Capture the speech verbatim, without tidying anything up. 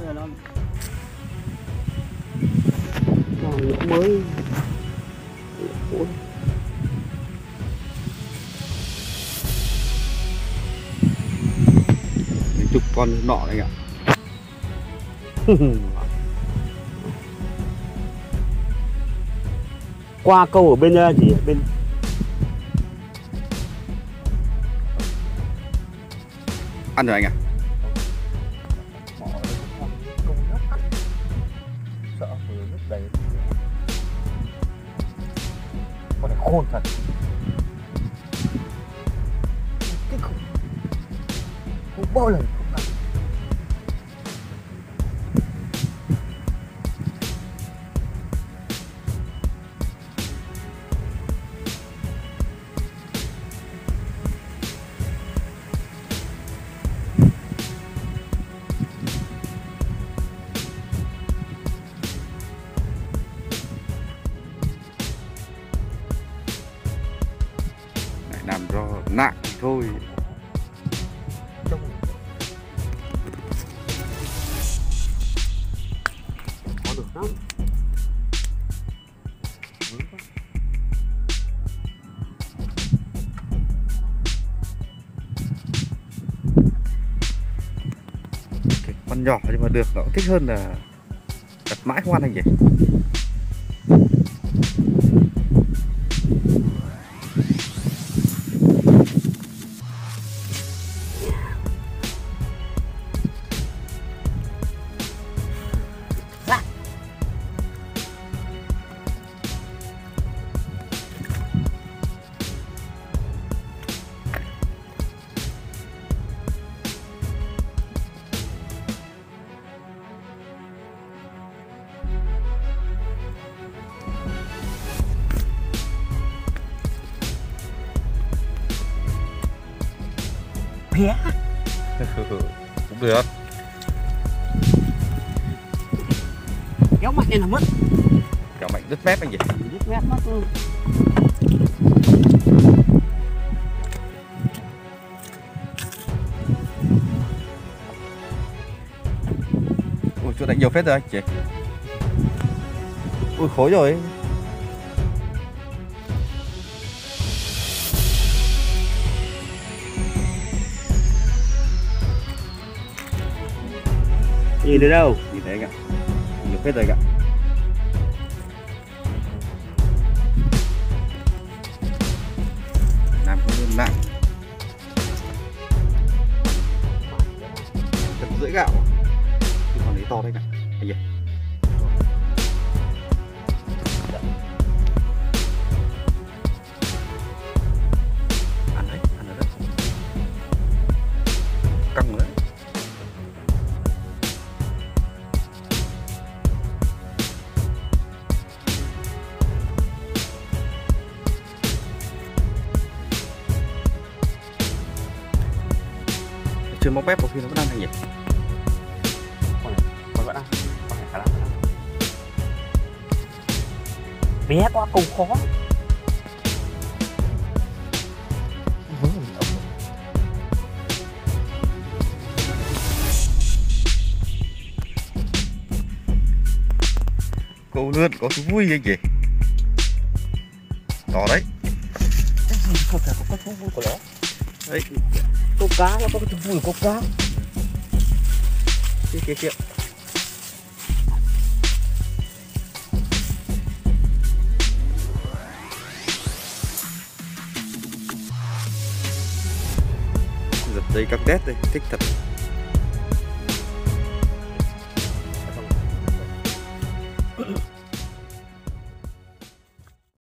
rồi nó nó mới chục con nọ này ạ. Qua câu ở bên gì bên ăn rồi anh ạ. Sợ vừa lúc đấy con này khôn thật. Cái không không bao lần không ăn. Làm cho nặng thôi. Có được lắm. Okay, con nhỏ nhưng mà được, nó cũng thích hơn là đặt mãi không ăn anh nhỉ. Bé cũng được. kéo mạnh lên là mất. Kéo mạnh đứt mép anh nhỉ. Đứt mép mất luôn. Ui, chỗ này nhiều phết rồi anh chị. Ui, khối rồi. Nhìn thấy đâu? Nhìn thấy anh ạ. Nhiều phết rồi anh ạ. Làm không nên nặng. Tầm rưỡi gạo. Chứ còn lấy to đấy anh ạ. Anh nhỉ? Ăn đấy, ăn ở đấy. Căng rồi đấy. Chưa móc bếp có khi nó vẫn ăn anh nhỉ? Con này, con vẫn ăn. Con này khá là vẫn ăn. Bé quá câu khó. Câu lươn có thú vui anh nhỉ? To đấy. Cái gì không phải có cái thú vui của nó. Đấy. Câu cá nó có cái thú vui của câu cá. Kia kia kia. Giật dây căng tét đây, thích thật.